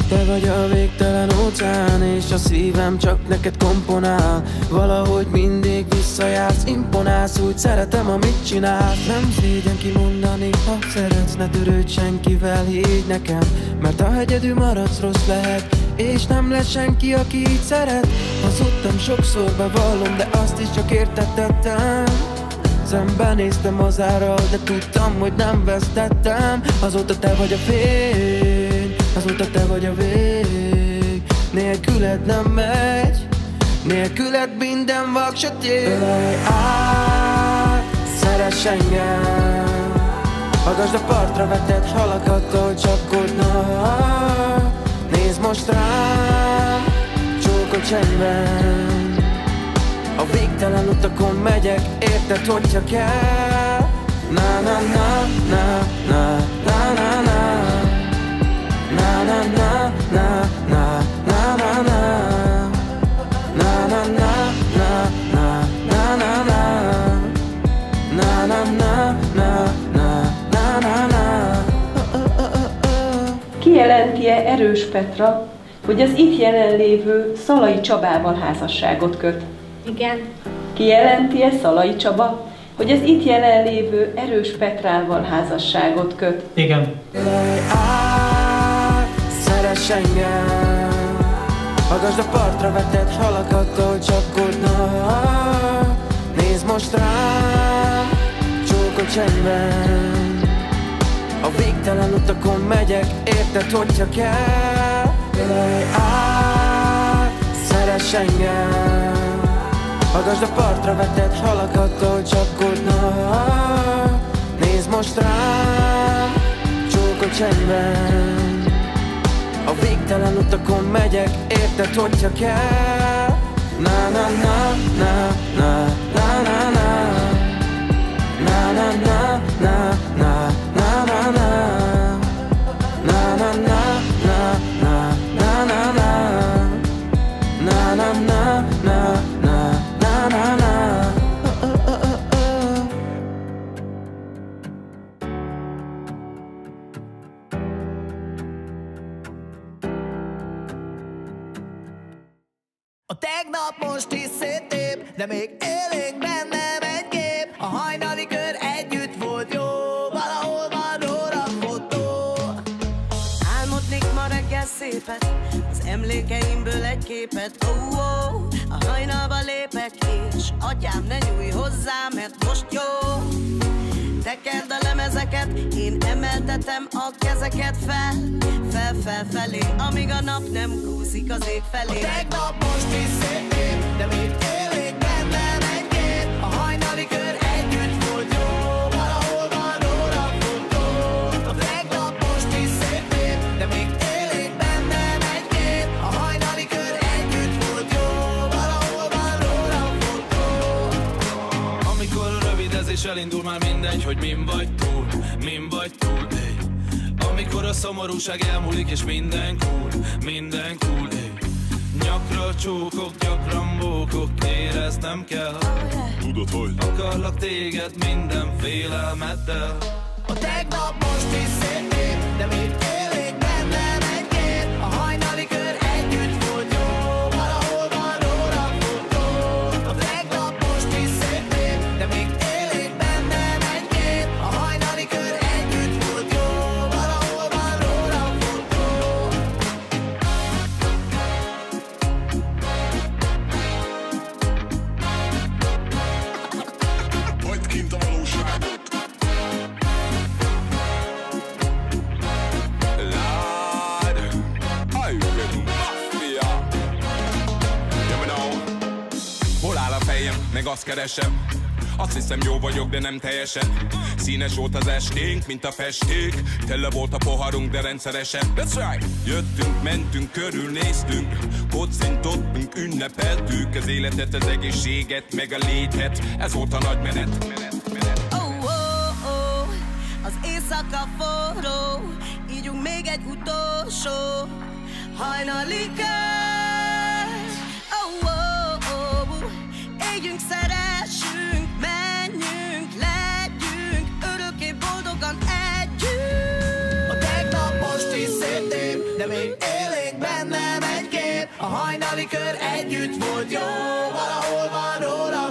Te vagy a végtelen óceán, és a szívem csak neked komponál. Valahogy mindig visszajársz, imponálsz, úgy szeretem, amit csinálsz. Nem szégyen kimondani, ha szeretsz, ne törődj senkivel, higgy nekem. Mert ha egyedül maradsz, rossz lehet, és nem lesz senki, aki így szeret. Hazudtam sokszor, bevallom, de azt is csak érted tettem. Szembenéztem az árral, de tudtam, hogy nem vesztettem. Azóta te vagy a fény, azóta te vagy a vég. Nélküled nem megy, nélküled minden vak sötét. Ölelj át, szeress engem, hallgasd a partra vetett halakat, ahogy csapkodnak. Nézd most rám, csókol csendben. A végtelen utakon megyek, érted, hogyha kell. Na na na na na na na na. Na na na na na na na na. Na na na na na na na na. Na na na na na na na na. Kijelenti-e Erős Petra, hogy az itt jelenlévő Szalai Csabával házasságot köt? Igen. Kijelenti-e Szalai Csaba, hogy az itt jelenlévő Erős Petrával házasságot köt? Igen. Ölelj át, szeress engem, hallgasd a partra vetett halakat, ahogy csapkodnak. Nézd most rám, csókol csendben. A végtelen utakon megyek, érted, hogyha kell. Ölelj át, szeress engem, hallgasd a partra vetett halakat, ahogy csapkodnak. Nézd most rám, csókol csendben. A végtelen utakon megyek, érted, hogyha kell. Na na na na na na na na. Na na na na na na na na. Na na na na na na na na. Na na na na na na na na. A tegnap most is széttép, de még élénk bennem egy kép. A hajnali kör együtt volt jó, valahol van róla fotó. Álmodnék ma reggel szépet, az emlékeimből egy képet. Oh, oh. A hajnalba lépek és atyám, ne nyújj hozzá, mert most jó. Tekerd a lemezeket, én emeltetem a kezeket fel, fel, fel felé, amíg a nap nem kúszik az ég felé. A tegnap most is szép, de még élénk bennem egy kép. A hajnali kör együtt volt jó, valahol van róla fotó. A tegnap most is szép, de még élénk bennem egy kép. A hajnali kör együtt volt jó, valahol van róla fotó. Amikor a rövidezés elindul, már mindegy, hogy min vagy túl, min vagy túl, ey. Amikor a szomorúság elmúlik és minden cool, ey. Nyakra csókok, gyakran bókok, éreznem kell. Tudod, hogy akarlak téged minden félelmeddel. A tegnap most is szép, de még élénk bennem egy kép. A hajnali kör együtt volt jó, valahol van róla fotó. A tegnap most is szép, de még élénk bennem egy kép. A hajnali kör együtt volt jó, valahol van róla fotó. Hagyd kint a valóságot. Lord, I will mafia. Yeah, me know. Hol áll a fejem, meg azt keresem. Azt hiszem jó vagyok, de nem teljesen. Színes volt az esténk, mint a festék. Tele volt a poharunk, de rendszeresen. That's right. Jöttünk, mentünk, körülnéztünk, kocintottunk, ünnepeltük az életet, az egészséget, meg a létet. Ez volt a nagy menet. Oh, oh, oh. Az éjszaka forró, ígyunk még egy utolsó hajnali kör. Oh, oh, oh. Éljünk, szeressünk, menjünk, legyünk örökké boldogan együtt. A tegnap most is szép, de még élünk. élénk bennem egy kép. A hajnali kör együtt volt jó, valahol van róla